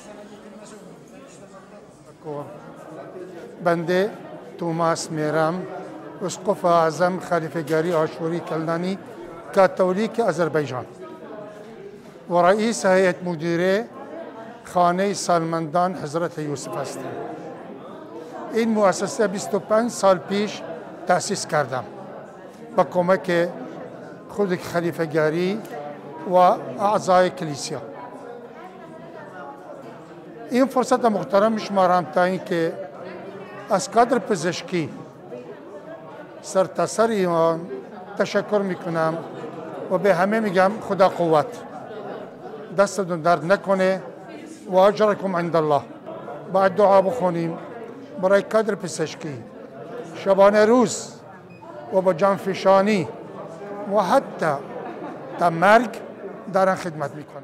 بنده توماس میرم، اسقف اعظم خلیفه‌گری عاشوری کلدانی کاتولیک آذربایجان و رئیس هیئت مدیره خانه سالمندان حضرت یوسف هستم. این مؤسسه 25 سال پیش تأسیس کردم با کمک خود خلیفه‌گری و اعضای کلیسا. این فرصت محترم میشمارم تا اینکه از کادر پزشکی سرتاسر ایران تشکر میکنم و به همه میگم خدا قوت، دستتون درد نکنه و اجرکم عند الله. باید دعا بخونیم برای کادر پزشکی شبانه روز و با جانفشانی و حتی تا مرگ دارن خدمت میکنن.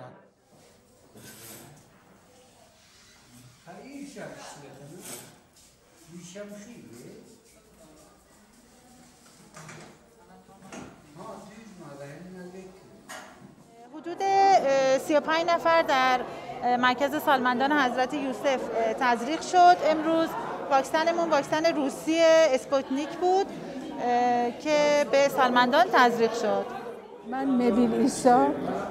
حدود 35 نفر در مرکز سالمندان حضرت یوسف تزریق شد. امروز واکسنمون واکسن روسی اسپوتنیک بود که به سالمندان تزریق شد. من مبیل ایسا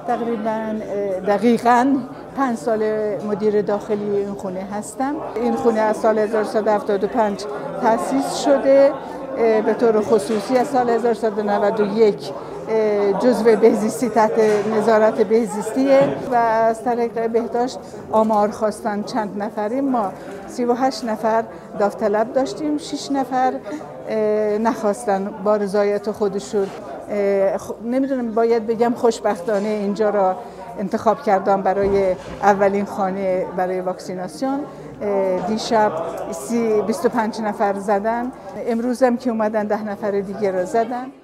دقیقاً 5 سال مدیر داخلی این خونه هستم. این خونه از سال 1375 تأسیس شده، به طور خصوصی از سال 1191 جزو بهزیستی تحت نظارت بهزیستیه و از طریق بهداشت آمار خواستن چند نفریم. ما 38 نفر داوطلب داشتیم، 6 نفر نخواستن با رضایت خودشون. نمیدونم باید بگم خوشبختانه اینجا را انتخاب کردم برای اولین خانه برای واکسیناسیون. دیشب 25 نفر زدن، امروز هم که اومدن 10 نفر دیگه را زدن.